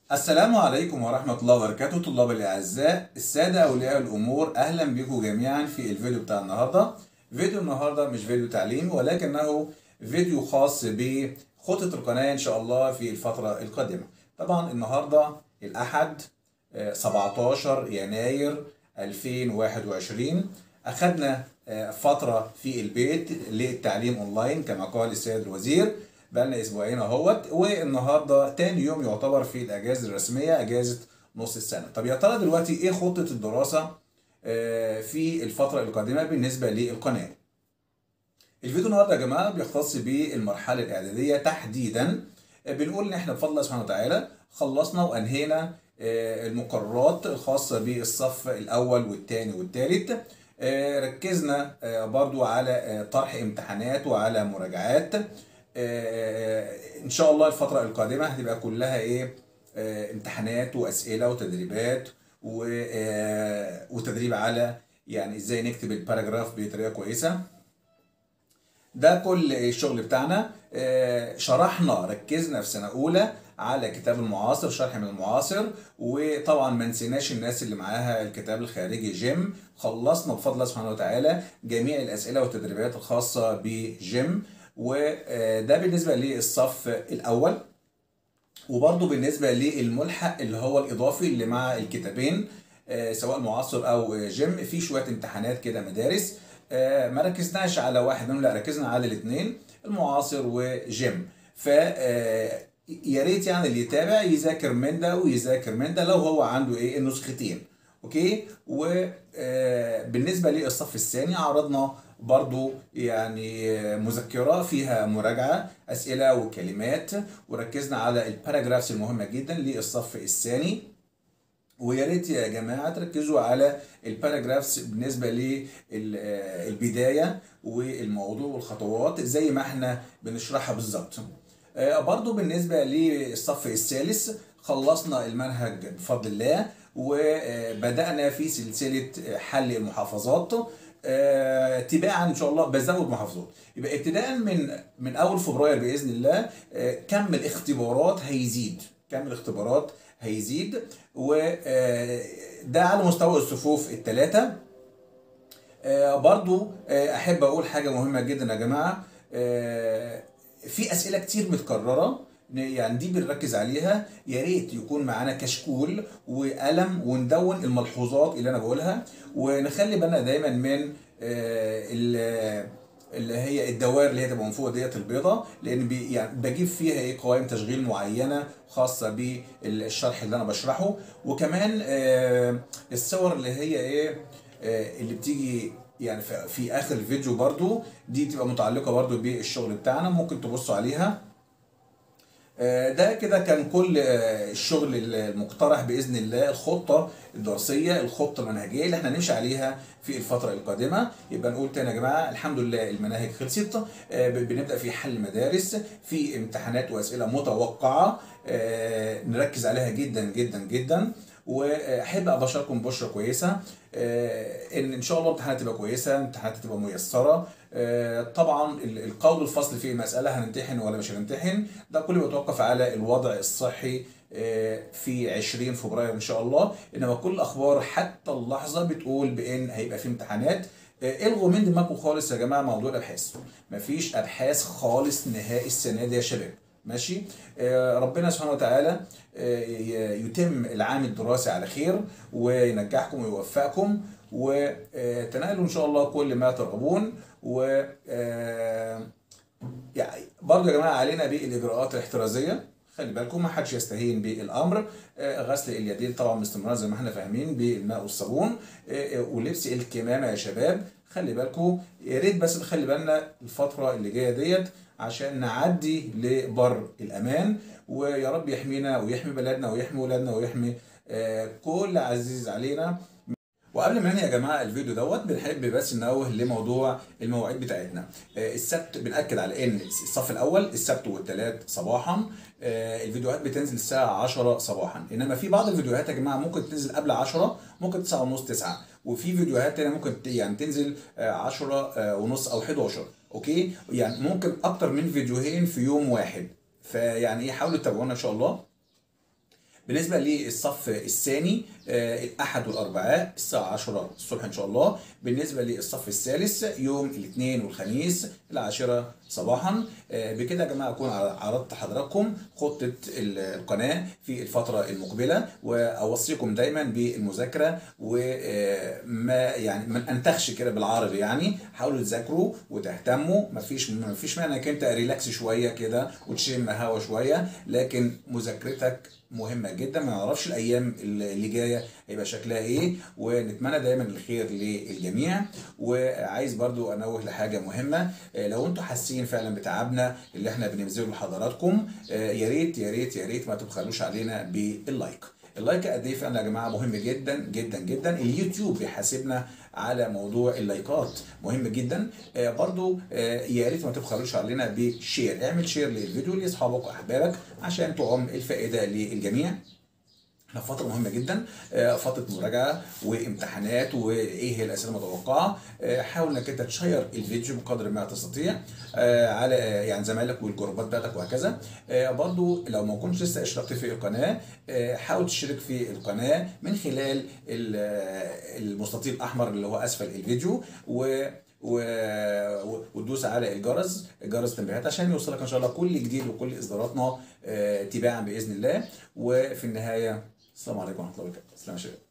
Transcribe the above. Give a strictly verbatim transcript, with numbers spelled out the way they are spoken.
السلام عليكم ورحمة الله وبركاته. طلاب الأعزاء، السادة أولياء الأمور، أهلا بكم جميعا في الفيديو بتاع النهاردة. فيديو النهاردة مش فيديو تعليمي، ولكنه فيديو خاص بخطة القناة إن شاء الله في الفترة القادمة. طبعا النهاردة الأحد آه، سبعتاشر يناير ألفين وواحد وعشرين. أخذنا آه، فترة في البيت للتعليم أونلاين كما قال السيد الوزير، بقالنا اسبوعين اهوت، والنهارده تاني يوم يعتبر في الاجازه الرسميه، اجازه نص السنه. طب يا ترى دلوقتي ايه خطه الدراسه آه، في الفتره القادمه بالنسبه للقناه؟ الفيديو النهارده يا جماعه بيختص بالمرحله الاعداديه تحديدا. آه، بنقول ان احنا بفضل الله سبحانه وتعالى خلصنا وانهينا آه، المقررات الخاصه بالصف الاول والثاني والثالث. ركزنا آه، برضو على آه، طرح امتحانات وعلى مراجعات. آه، ان شاء الله الفتره القادمه هتبقى كلها ايه؟ آه، امتحانات واسئله وتدريبات و- آه، وتدريب على يعني ازاي نكتب الباراجراف بطريقه كويسه. ده كل الشغل بتاعنا. آه، شرحنا ركزنا في سنة أولى على كتاب المعاصر، شرح من المعاصر، وطبعا ما نسيناش الناس اللي معاها الكتاب الخارجي جيم. خلصنا بفضل الله سبحانه وتعالى جميع الأسئلة والتدريبات الخاصة بجيم، وده بالنسبة للصف الأول. وبرضه بالنسبة للملحق اللي هو الإضافي اللي مع الكتابين، آه، سواء معاصر أو جيم، في شوية امتحانات كده مدارس. آه، ما ركزناش على واحد منهم، لا ركزنا على الاثنين، المعاصر وجيم. ف آه، يا ريت يعني اللي يتابع يذاكر من ده ويذاكر من ده لو هو عنده ايه النسختين. اوكي. وبالنسبه للصف الثاني عرضنا برضو يعني مذكرة فيها مراجعة أسئلة وكلمات، وركزنا على الباراجرافز المهمة جدا للصف الثاني. ويا ريت يا جماعة تركزوا على الباراجرافز بالنسبة للبداية والموضوع والخطوات زي ما احنا بنشرحها بالظبط. آه، برضو بالنسبة للصف الثالث خلصنا المنهج بفضل الله، وبدأنا في سلسلة حل المحافظات. آه، تباعا ان شاء الله بزود محافظات. يبقى ابتداء من من اول فبراير باذن الله آه، كم الاختبارات هيزيد، كم الاختبارات هيزيد، وده على مستوى الصفوف الثلاثه. آه، برضو آه، احب اقول حاجه مهمه جدا يا جماعه. آه، في اسئله كتير متكرره، يعني دي بنركز عليها. يا ريت يكون معانا كشكول وقلم وندون الملحوظات اللي انا بقولها، ونخلي بالنا دايما من آه، ال- اللي هي الدوائر اللي هي تبقى من فوق ديت البيضه، لان بي يعني بجيب فيها ايه قوائم تشغيل معينه خاصه بالشرح اللي انا بشرحه. وكمان آه، الصور اللي هي ايه آه، اللي بتيجي يعني في في اخر الفيديو برضو، دي تبقى متعلقه برضو بالشغل بتاعنا، ممكن تبصوا عليها. آه، ده كده كان كل آه، الشغل المقترح باذن الله، الخطه الدراسيه، الخطه المنهجيه اللي احنا نمشي عليها في الفتره القادمه. يبقى نقول تاني يا جماعه، الحمد لله المناهج خلصت. آه، بنبدا في حل مدارس، في امتحانات واسئله متوقعه، آه، نركز عليها جدا جدا جدا. واحب ابشركم بشره كويسه، آه، ان ان شاء الله امتحانات تبقى كويسه، امتحانات تبقى ميسره. آه، طبعا ال- القول الفصل في المساله هنمتحن ولا مش هنمتحن، ده كله بيتوقف على الوضع الصحي آه، في عشرين فبراير ان شاء الله. انما كل الاخبار حتى اللحظه بتقول بان هيبقى في امتحانات. آه، الغوا من دماغكم خالص يا جماعه موضوع الابحاث، مفيش ابحاث خالص نهائي السنه دي يا شباب. ماشي. آه، ربنا سبحانه وتعالى آه، ي- يتم العام الدراسي على خير، وينجحكم ويوفقكم، وتنالوا ان شاء الله كل ما ترغبون. و آه، يعني برضه يا جماعه علينا بالاجراءات الاحترازيه، خلي بالكم ما حدش يستهين بالامر. آه، غسل اليدين طبعا باستمرار زي ما احنا فاهمين بالماء والصابون، آه، آه، ولبس الكمامه يا شباب. خلي بالكم، يا ريت بس نخلي بالنا الفتره اللي جايه ديت عشان نعدي لبر الامان. ويا رب يحمينا ويحمي بلدنا ويحمي ولادنا ويحمي آه، كل عزيز علينا. وقبل ما ننهي يا جماعه الفيديو دوت، بنحب بس ننوه لموضوع المواعيد بتاعتنا. آه، السبت بنأكد على ان الصف الاول السبت والثلاث صباحا. آه، الفيديوهات بتنزل الساعه عشرة صباحا، انما في بعض الفيديوهات يا جماعه ممكن تنزل قبل عشرة، ممكن تسعة ونص تسعة، وفي فيديوهات تانية ممكن ت- يعني تنزل آه، عشرة آه، ونص او حداشر. اوكي، يعني ممكن اكتر من فيديوهين في يوم واحد. فيعني ايه، حاولوا تتابعونا ان شاء الله. بالنسبة للصف الثاني آه، الأحد والأربعاء الساعة عشرة الصبح إن شاء الله. بالنسبة للصف الثالث يوم الاثنين والخميس العاشرة صباحا. آه، بكده يا جماعة أكون عرضت حضراتكم خطة القناة في الفترة المقبلة، وأوصيكم دايما بالمذاكرة وما يعني ما انتخش كده بالعربي، يعني حاولوا تذاكروا وتهتموا. مفيش مفيش معنى انك انت ريلاكس شويه كده وتشم هوا شويه، لكن مذاكرتك مهمه جدا. ما نعرفش الايام اللي جايه هيبقى شكلها ايه، ونتمنى دايما الخير للجميع. وعايز برضو انوه لحاجه مهمه، لو انتوا حاسين فعلا بتعبنا اللي احنا بنبذله لحضراتكم، يا ريت يا ريت يا ريت ما تبخلوش علينا باللايك. اللايك قد ايه فعلا يا جماعه مهم جدا جدا جدا. اليوتيوب بيحاسبنا على موضوع اللايكات، مهم جدا. آه برضو آه يا ريت ما تبخلوش علينا بشير. اعمل شير للفيديو لاصحابك واحبابك عشان تعم الفائده للجميع. احنا في فتره مهمه جدا، فتره مراجعه وامتحانات وايه هي الاسئله المتوقعه. حاول انك انت تشير الفيديو بقدر ما تستطيع على يعني زمايلك والجروبات بتاعتك وهكذا. برضو لو ما كنتش لسه اشتركت في القناه، حاول تشترك في القناه من خلال المستطيل الاحمر اللي هو اسفل الفيديو، و و... وتدوس على الجرس جرس التنبيهات عشان يوصلك ان شاء الله كل جديد وكل اصداراتنا تباعا باذن الله. وفي النهايه السلام عليكم ورحمه الله وبركاته. سلام يا شباب.